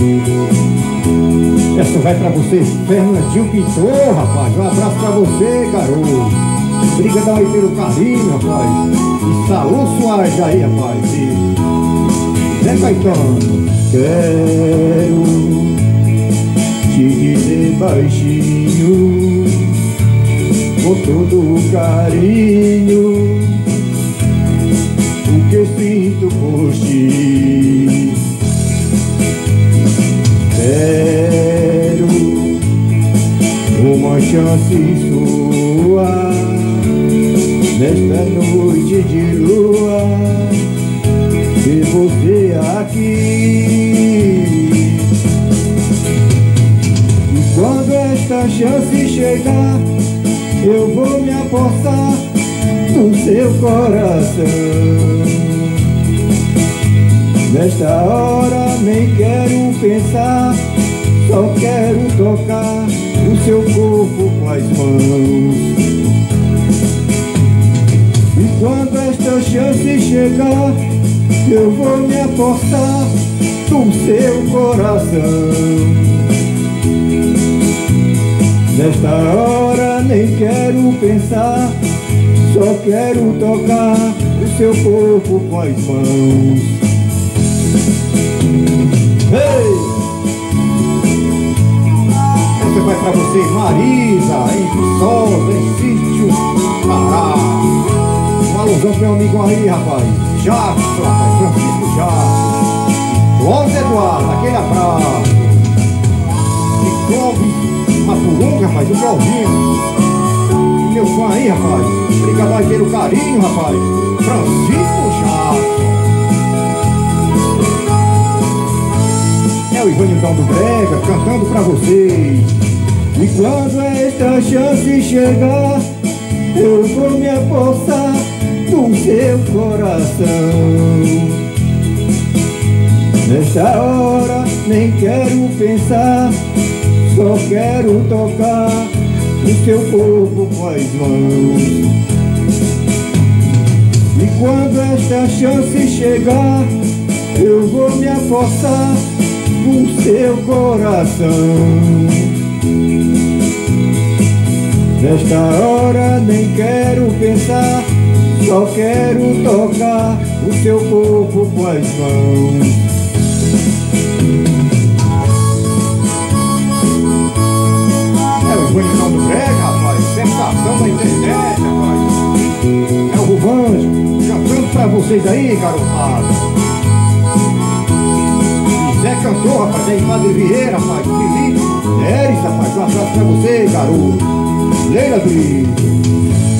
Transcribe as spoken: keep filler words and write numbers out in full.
Essa vai pra você, Fernandinho Pintor, rapaz. Um abraço pra você, garoto. Obrigadão aí pelo carinho, rapaz. E Saúl Soares aí, rapaz. E Zé Caetano. Quero te dizer baixinho, com todo o carinho, o que eu sinto por ti. Quero uma chance sua nesta noite de lua, ver você aqui. E quando esta chance chegar, eu vou me apossar do seu coração. Nesta hora nem quero pensar, só quero tocar o seu corpo com as mãos. E quando esta chance chegar, eu vou me apossar do seu coração. Nesta hora nem quero pensar, só quero tocar o seu corpo com as mãos. Ei! Essa vai pra você, Marisa, em Viçosa, em Sítio Pará. Um alusão pro meu amigo aí, rapaz. Jackson, rapaz, Francisco Jackson. Luiz Eduardo, aquele abraço. E Clóvis Mapurunga, rapaz, o Clovinho. E meu fã aí, rapaz. Obrigado aí pelo carinho, rapaz. Francisco Jackson. É o Ivanildão do Brega, cantando pra vocês. E quando esta chance chegar, eu vou me apossar do seu coração. Nesta hora nem quero pensar, só quero tocar o seu corpo com as mãos. E quando esta chance chegar, eu vou me apossar do seu coração. Nesta hora nem quero pensar, só quero tocar o seu corpo com as mãos. É o Ivanildão do Brega, rapaz, sensação da internet, rapaz. É o Rubanjo, cantando pra vocês aí, garotada. Zé Cantor, rapaz, aí Padre Vieira, rapaz, Felipe, Eris, rapaz, um abraço pra você, garoto. Leila do